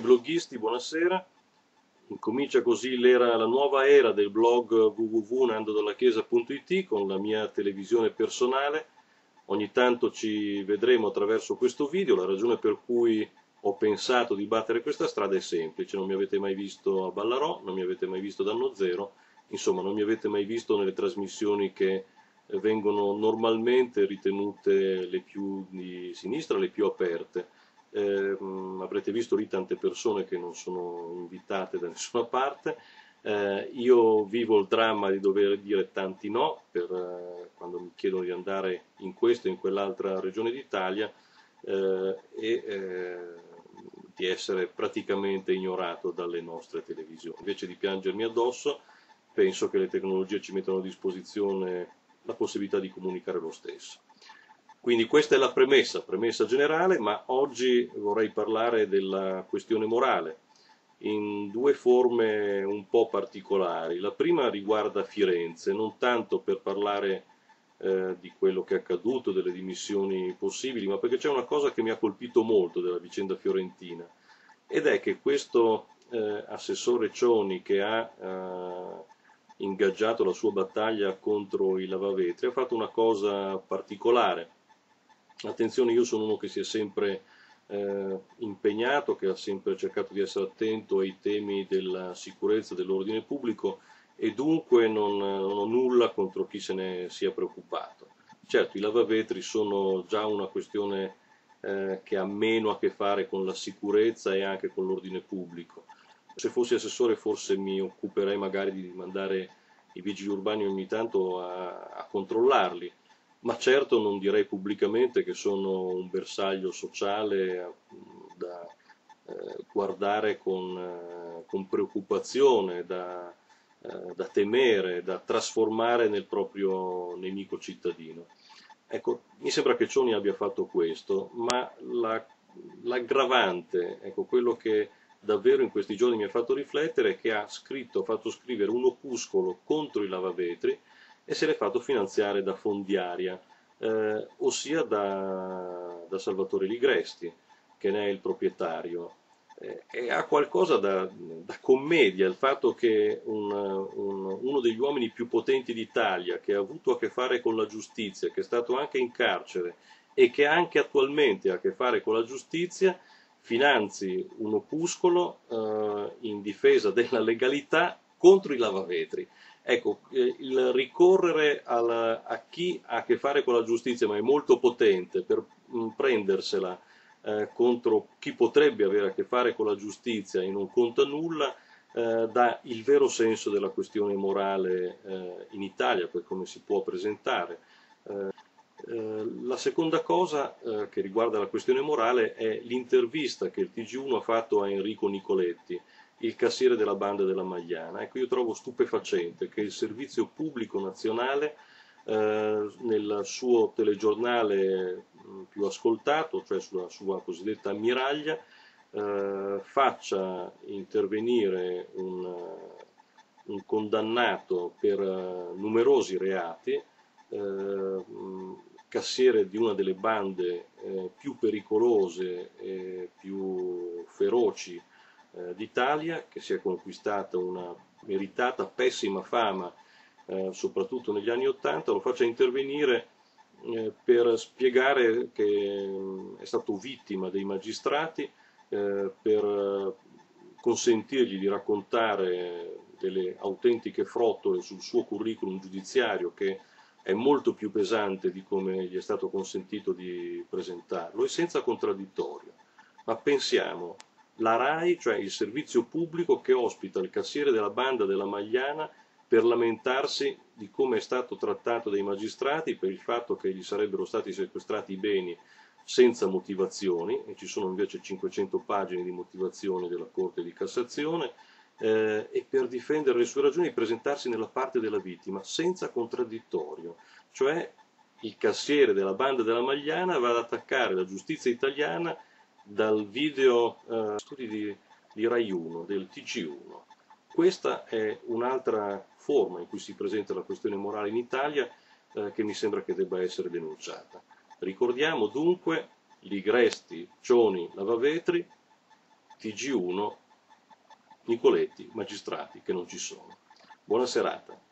bloghisti, buonasera. Incomincia così la nuova era del blog www.nandodallachiesa.it con la mia televisione personale. Ogni tanto ci vedremo attraverso questo video. La ragione per cui ho pensato di battere questa strada è semplice: non mi avete mai visto a Ballarò, non mi avete mai visto da Anno Zero, insomma non mi avete mai visto nelle trasmissioni che vengono normalmente ritenute le più di sinistra, le più aperte. Avrete visto lì tante persone che non sono invitate da nessuna parte. Io vivo il dramma di dover dire tanti no quando mi chiedono di andare in questa o in quell'altra regione d'Italia, di essere praticamente ignorato dalle nostre televisioni. Invece di piangermi addosso, penso che le tecnologie ci mettano a disposizione la possibilità di comunicare lo stesso. Quindi questa è la premessa generale, ma oggi vorrei parlare della questione morale in due forme un po' particolari. La prima riguarda Firenze, non tanto per parlare di quello che è accaduto, delle dimissioni possibili, ma perché c'è una cosa che mi ha colpito molto della vicenda fiorentina, ed è che questo assessore Cioni, che ha ingaggiato la sua battaglia contro i lavavetri, ha fatto una cosa particolare. Attenzione, io sono uno che si è sempre impegnato, che ha sempre cercato di essere attento ai temi della sicurezza, dell'ordine pubblico, e dunque non ho nulla contro chi se ne sia preoccupato. Certo, i lavavetri sono già una questione che ha meno a che fare con la sicurezza e anche con l'ordine pubblico. Se fossi assessore forse mi occuperei magari di mandare i vigili urbani ogni tanto a controllarli, ma certo non direi pubblicamente che sono un bersaglio sociale da guardare con preoccupazione, da temere, da trasformare nel proprio nemico cittadino. Ecco, mi sembra che Cioni abbia fatto questo, ma l'aggravante, ecco, quello che davvero in questi giorni mi ha fatto riflettere, è che ha fatto scrivere un opuscolo contro i lavavetri e se l'è fatto finanziare da Fondiaria, ossia da Salvatore Ligresti, che ne è il proprietario. E ha qualcosa da commedia il fatto che uno degli uomini più potenti d'Italia, che ha avuto a che fare con la giustizia, che è stato anche in carcere e che anche attualmente ha a che fare con la giustizia, finanzi un opuscolo in difesa della legalità contro i lavavetri. Ecco, il ricorrere a chi ha a che fare con la giustizia ma è molto potente per prendersela contro chi potrebbe avere a che fare con la giustizia e non conta nulla, dà il vero senso della questione morale in Italia, per come si può presentare. La seconda cosa che riguarda la questione morale è l'intervista che il TG1 ha fatto a Enrico Nicoletti, il cassiere della banda della Magliana. Ecco, io trovo stupefacente che il servizio pubblico nazionale nel suo telegiornale più ascoltato, cioè sulla sua cosiddetta ammiraglia, faccia intervenire un condannato per numerosi reati, cassiere di una delle bande più pericolose e più feroci d'Italia, che si è conquistata una meritata pessima fama soprattutto negli anni '80, lo faccia intervenire per spiegare che è stato vittima dei magistrati, per consentirgli di raccontare delle autentiche frottole sul suo curriculum giudiziario, che è molto più pesante di come gli è stato consentito di presentarlo, e senza contraddittorio. Ma pensiamo, la RAI, cioè il servizio pubblico che ospita il cassiere della banda della Magliana, per lamentarsi di come è stato trattato dai magistrati, per il fatto che gli sarebbero stati sequestrati i beni senza motivazioni, e ci sono invece 500 pagine di motivazioni della Corte di Cassazione, e per difendere le sue ragioni presentarsi nella parte della vittima senza contraddittorio. Cioè il cassiere della banda della Magliana va ad attaccare la giustizia italiana dal video studi di Rai 1, del TG1. Questa è un'altra forma in cui si presenta la questione morale in Italia, che mi sembra che debba essere denunciata. Ricordiamo dunque Ligresti, Cioni, Lavavetri, TG1, Nicoletti, magistrati che non ci sono. Buona serata.